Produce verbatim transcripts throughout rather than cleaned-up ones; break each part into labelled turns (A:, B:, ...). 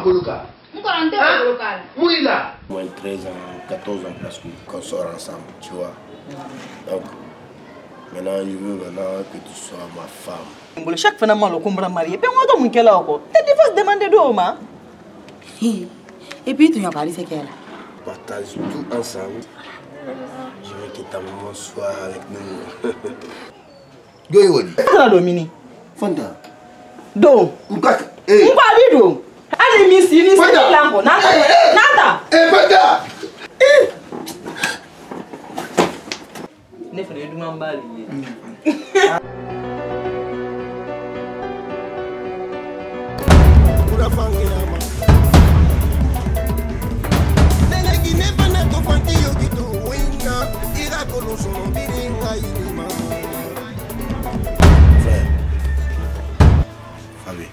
A: Boloka. Mouila.
B: Moins treize ans, quatorze ans presque qu'on sort ensemble, tu vois. Donc, maintenant, je veux maintenant que tu sois ma femme.
C: Chaque fois que je suis marié, je vais te dire que tu vas demander d'homme.
D: Et puis, tu n'as pas dit ce qu'elle a.
B: Partage tout ensemble. Je veux que ta maman soit avec nous.
A: Goyoni.
C: Fanta Domini.
A: Fanta.
C: Do.
A: Mkaka.
C: Eh. Mkaka do. Allez, Missy, Missy. Nata. Nata.
A: Eh, Fanta.
C: Eh. Ne fais du mambali.
B: Pour la famille. Frère, Fabi.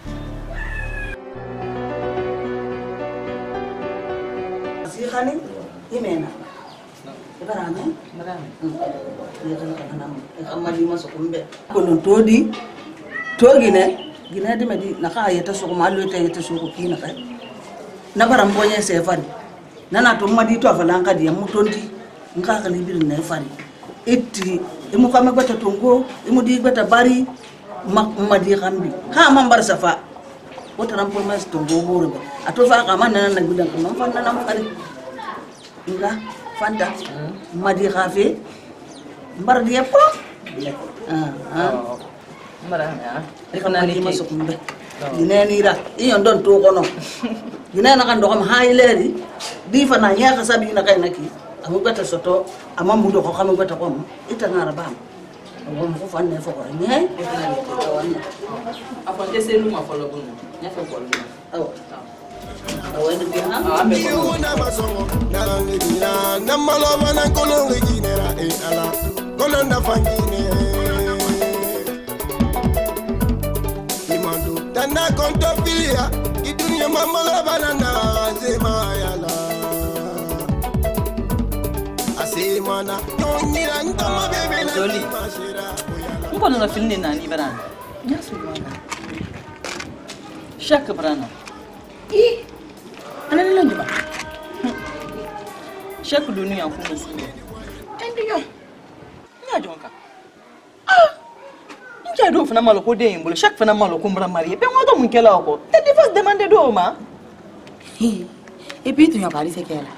D: Si Khani, il mène. C'est pas grave. Il y a un mali maso kumbe. Kono todi, togine, Guinée de Medi, Naka yeta so malo yeta so kina kai. Na barambonya se fari. Nana to madi to avalanka dia mutondi. Nka kalibiri na fari. Eti emu kama gbata tongo, emu di gbata bari madi kambi. Ha mambar safa. Wota nampo mas tongo boro. Atofa kama nana na gudan kama fanda na fari. Nga fanda madi khafe. Mbar dia po. Ah ah.
C: Mara ya.
D: Ikona ni masukumbe. Guinée ni ra. Iyo don to kono. Guinée na kan do kam haileri. Di fa na nya ka sabi na kai naki. Amu gata soto ama mudo ko kamu gata ko ita ngara bam ngo mo fa ne fo ko ne
C: Apa te se lu ma folo bunu nya fe ko lu
D: aw aw ni bi ha
C: ah me ko
B: Una masongo na ngidina na maloma na kolongo ginera e ala kolonda fangine Imando tanda konto filia idunya mamala banana zema yala
C: Joli. Nous on a filmé nani brana. Nyasu brana. Chaque brana. I. Ana ni londiba. Chaque donu en fond aussi. Endiyo. Nya jonka. Ah. Nja do fana malo ko de imbolo chaque fana malo ko mbra marié. Pe mo do mun kela ko. Te di fas demander do ma.
D: Et puis tu n'as pas dit ce qu'elle a.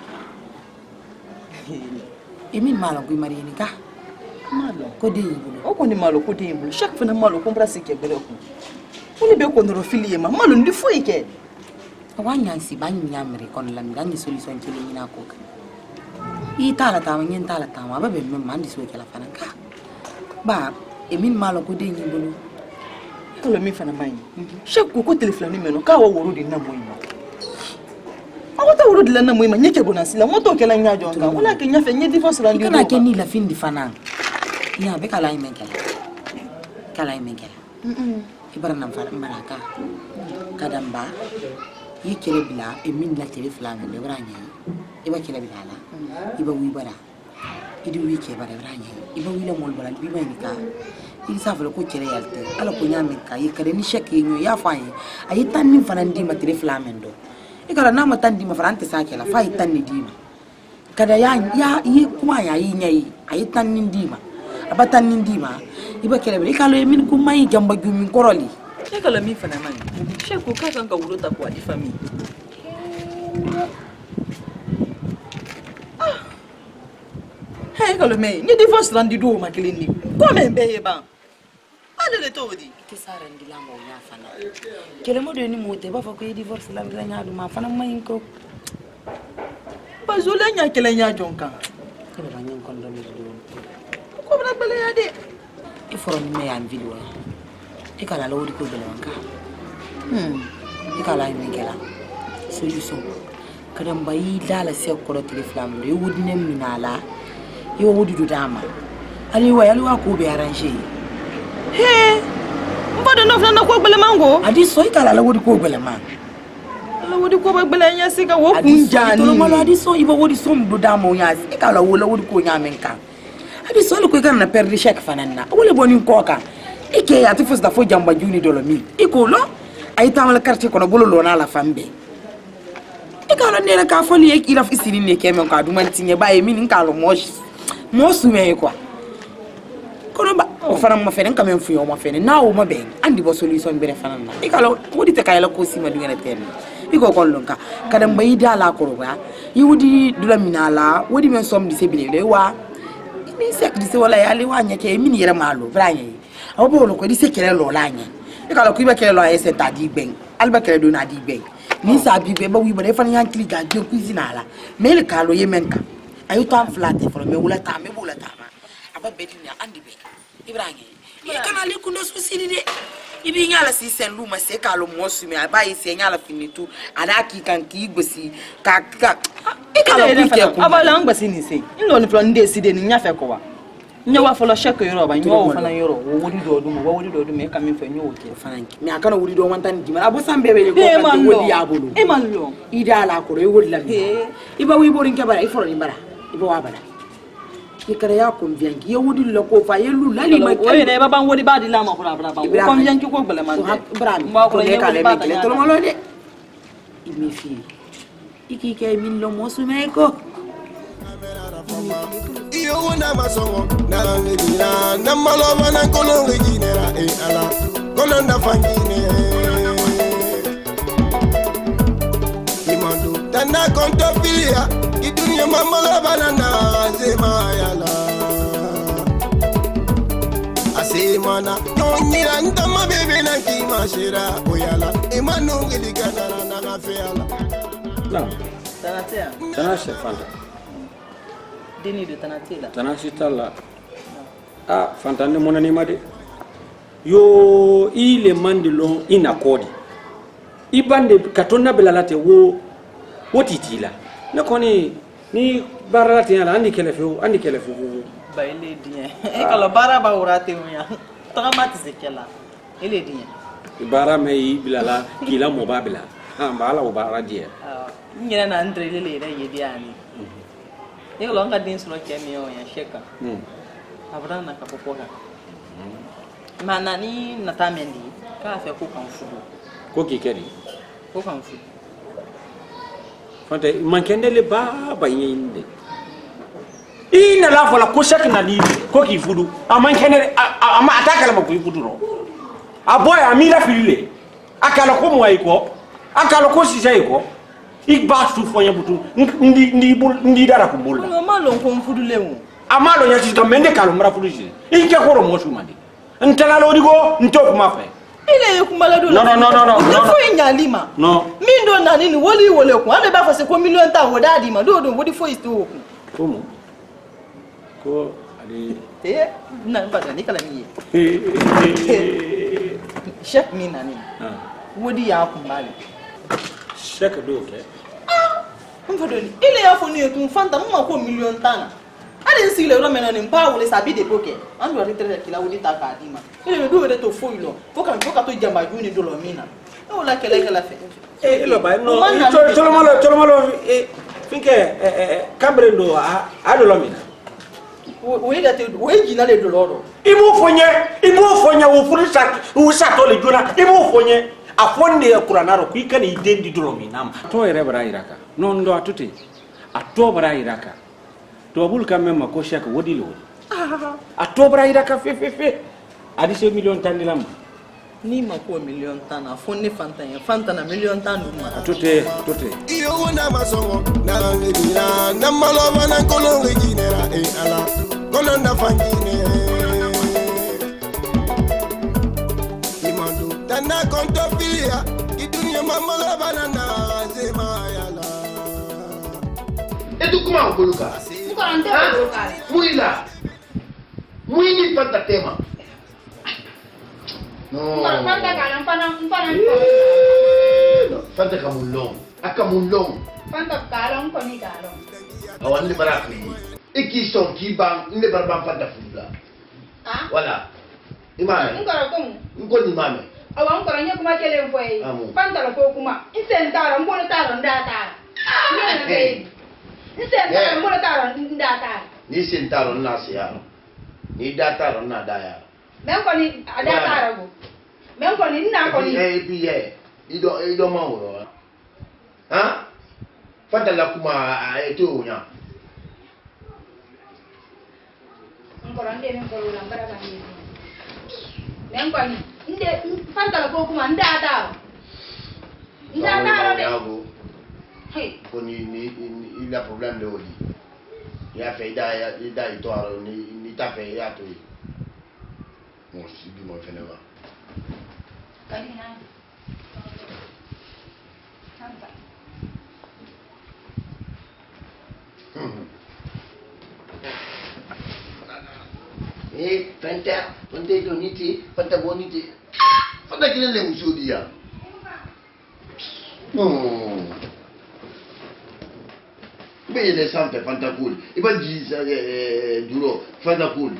D: Emin malo ko marié ni ka.
C: Malo ko de imbolo. O ko ni malo ko de imbolo chaque fana malo ko mbra sike bele ko. Oni be ko ndoro filie ma malo ndi fo ike.
D: Wanya si banyi nyamre kon lam ganyi solution ci li na ko. I tala tama nyen tala tama ba be mem mandi so kala fana ka. Ba emin malo ko de imbolo.
C: Kalo mi fana mai. Chaque ko téléphone ni meno ka wa woro di na moyima. Awata woro di la na moyima nyeke bonasi la moto kala nya jonga. Wala ke nya fe nye divorce la ndi.
D: Kana ke ni la fin di fana. Ya be kala imenkela. Kala imenkela. Mm. Ibara nam fara maraka. Kadamba. Yi kele bila emin la tele flame le branya. Iba kele bila la. Iba wi bara. Idi wi ke bara branya. Iba wi la mol bara bi mai ka. Il savent ko kere yalte. Ala ko nyame ka yi kare ni sheki nyo ya fayi. Ayi tan ni fana ndi ma tele flame ndo. Ikala na ma tan di ma farante sa kela fayi tan ni di. Kada ya ya yi kuma ya yi nyai. Ayi tan ni ndi ma. Abatan ni ndi ma. Iba kele bila ikalo emin ko mai jamba gumi koroli.
C: Kala mi fana mai. Sheko ka kan ka wuro ta ko di famille. Ah. Hey kala me, ni divorce landi do ma kelini. Ko me be ba. Ala le to di.
D: Ke sara ndi lamba nya fana. Kele mo de ni mote ba fa ko divorce landi la nya du ma fana mai ko.
C: Ba zula nya kele nya jonka.
D: Ke ba nyen kon do mi do.
C: Ko bra bele ya de.
D: Il faut me ya video. E kala la wodi ko bele wanka. Hmm. E kala ni kala. Solution. Kadam bayi dala se ko do téléphone do wodi nem minala. Yo wodi do dama. Ali wa ali wa ko be arranger.
C: He. Mbodo no fana ko bele mango.
D: Adi so e kala la wodi ko bele man.
C: La wodi ko bele nya sika wo kunjani.
D: To malo adi so ibo wodi so do dama o nya. E kala wo la wodi ko nya men kan. Adi so ko kan na perdre chèque fanana. Wole boni ko ka. Ike ya tifus da fo jamba juni dolomi. Iko lo ay tamal quartier kono bolo lo na la fambe.
E: e ka lo ne ka fo li e ila fisiri ne ke me ka du man tinye ba e mi ni ka lo mo mo su me kwa kono ba o fana ma fene ka men fu yo ma fene na o ma ben andi bo solution bere fana na e ka lo wodi te kayla ko sima du ngene ten e ko kon lonka kada mbayi dala ko ba yi wodi dula minala wodi men som di sebile le wa ni sek di se wala ya le wa nya ke mi ni yere malo branye awo bo lo ko di se kele lo la nya e ka lo ku ba kele lo e se ta di ben alba kele do na di ben ni sa bi be ba wi ba fana yan kili ga je cuisine ala me le ka lo yemenka ayu tam flat e fo me wala ta me wala ta ma aba be di nya andi be ibranye e kana le kundo su sini de ibi nyala si sen luma se ka lo mo su me aba yi se nyala finitu ada ki kan ki gbosi ka ka e ka lo ku ke ku
C: aba la ngba si ni se nlo ni flo nde si de ni nya fe ko wa nya wa folo shek yoro ba nyo wo fana yoro wo wodi do dum wo wodi do dum e ka min fe nyo wo ke fana
E: ki me akana wodi do wantan di ma abo sambe be ko
C: ka
E: wodi ya bolo
C: e man lo
E: ida la ko e wodi la mi iba wi borin ke bara iforo ni bara iba wa bara ki kare ya ko mbiangi ye wodi lo ko fa ye lu la li ma
C: o ye ne ba ban wodi ba di la ma ko la bra ba ko mbiangi ko gbele man
E: bra
C: ma ko
E: ne ka le me ke to mo lo de
C: imi fi
E: iki ke min lo mo su me ko
B: iyo wona masongo na ngidira na maloma na kono ngidira e ala kono na fangine imando tana konto filia idunya mamala banana zema yala asemana nyira ndama bebe na kimashira oyala imano ngidigana na na feala
F: na
C: tanatea
F: tanashe fanta
C: deni de tanatela
F: tanashe tala ah fanta ne mona ni made yo ile mandilo inakodi ibande katonna belalate wo wotitila na koni ni baralate ala andi kelefu andi kelefu
C: ba ile dien e kala bara ba urate muya tramati sekela ile dien
F: bara me bilala kila mo babila ha bala o bara die
C: ah nyina na andre ile ile yedi ani e kala nga din solo kemi o ya sheka mm abra na kapopoka mana ni natamendi ka fe ko kan fudu
F: ko kikeri
C: ko kan fudu
F: fanta mankende le baba yinde ina la fola ko shak na ni ko ki fudu amankende ama atakala ma ko fudu ro aboy amira filile akala ko mo ayiko akala ko sija ayiko igba su fonya butu ndi ndi ndi dara ko bolla
C: no malo ko fudu lewu
F: amalo nya ci to mende kala mara fudu ji inke ko ro mo su mandi ntala lo digo ntop ma fe
C: ile yekumala do
F: no no no no no
C: no fo inyalima
F: no
C: mi ndo na nini woli wole ko ande ba fa se ko million ta woda di ma do do wodi fo isto ko
F: como ko ali
C: eh na ba da ni kala mi chef mi na ni ah wodi ya ku mali
F: chef do ke
C: ah on fa do ni ile ya fo ni etun fanta mo ma ko million tana ade si le ro mena ni pa wole sabi de poke an do ritere kila wodi ta ka di ma ile do wede to fo ilo fo ka fo ka to jamba juni do lo mina o la kele kala fe
F: eh lo ba no tolo malo tolo malo eh finke eh cambrendo a do lo mina
C: o ida te o ejina le do lo
F: ibo fonye ibo fonye wo furu sa wo sa to le jona ibo fonye afonde kuranaro ku ikani idendi do lo mina to ere bara iraka non do atute ato bara iraka to bul kam même ko chek wodi lo ato bara iraka fe fe fe adi se million tan dilam
C: ni ma ko million tan a fonne fanta ya fanta na million tan dum ma
F: tote tote
B: iyo wona masongo na ngidira na maloma na kono ngidira e ala kono na fangine imando tana konto filia idunya mamala banana zema yala
A: etu kuma ngoluka
G: Mukarante ngoluka
A: muila muini fanta tema no
G: Fanta kana mpana mpana
A: fanta kamulong akamulong
G: Fanta kala nkoni kala
A: awan le baraki iki son ki bang ne barban fanta fula
G: ah
A: wala imame
G: ngara ko
A: ngoni mame
G: awan ko nya kuma kele mfoyi Fanta la ko kuma isentara mbona tara ndata ah ne isentara mbona tara ndata
A: ni sentaro na siya ni data ron na daya
G: men ko ni adata rago men ko ni na ko ni
A: eh biye ido ido mawro ha fanta la kuma ete onya
G: ngoro nde ngoro la mbara ba ni men ko ni nde fanta la ko kuma nda da nda da ro hey
A: ko ni ni il a problème de odi ya fait da il da histoire ni ni ta fait ya to mo si bi mo fene ba
G: kali na santa
A: eh fanta fanta doniti fanta boniti fanta kile le musudi ya oh mais les santé fanta cool il va dire duro fanta cool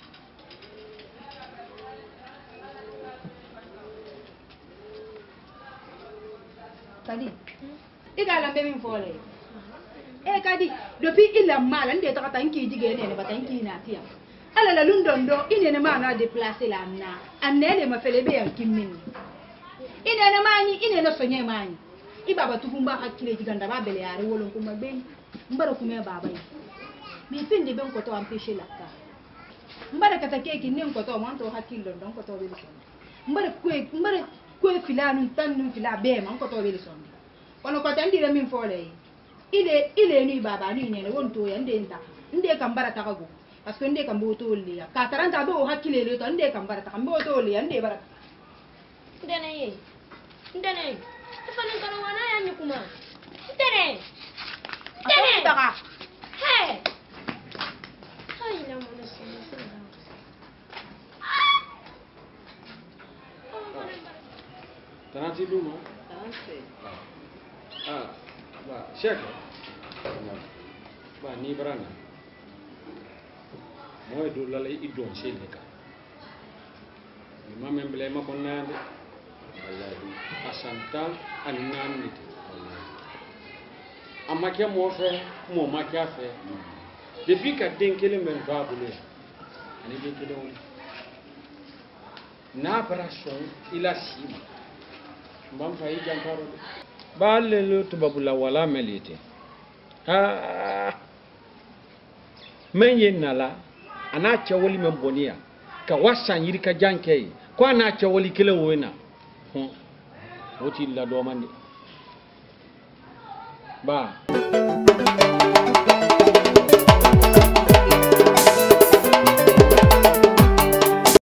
G: kadi igala be min fole e kadi depuis il a mal ande ta tanki jige ne ba tanki na tiya ala la lundon do ine ne ma na déplacer la na anne ma fele be yan kimmin ine ne mani ine ne sonye mani i baba tufumba hakile jiganda ba bele yare wolon kuma be mbara kuma baba yi mi pinde ben ko to empêcher la ka mbara kata keki nen ko to man to hakilo don ko to be so mbara ko mbara ko filanu tanu fila be man ko to be so kono ko tandire min fole ile ile ni baba ni ne won to yande nta nde kam bara takago parce que nde kam bo to liya ka taranta do hakile le to nde kam bara takam bo to liya nde bara
H: ndene ye ndene fani kana wana ya ni kuma ndene ndene
G: taka
H: he hai na mona sina sina
F: tanati duma ah ba shek ba ni barana moy do lala i don sele ka ni mamem ble ma ko nande wallahi asanta annan nit wallahi amake mo fe mo makia fe depuis ka denkele men va bule ani denkele on na brason ila sima mbam fa yi jankaro ba le to babula wala melite ha men yen nala ana chawoli men bonia ka wasan yiri ka janke ko ana chawoli kele wona hmm woti la do mande ba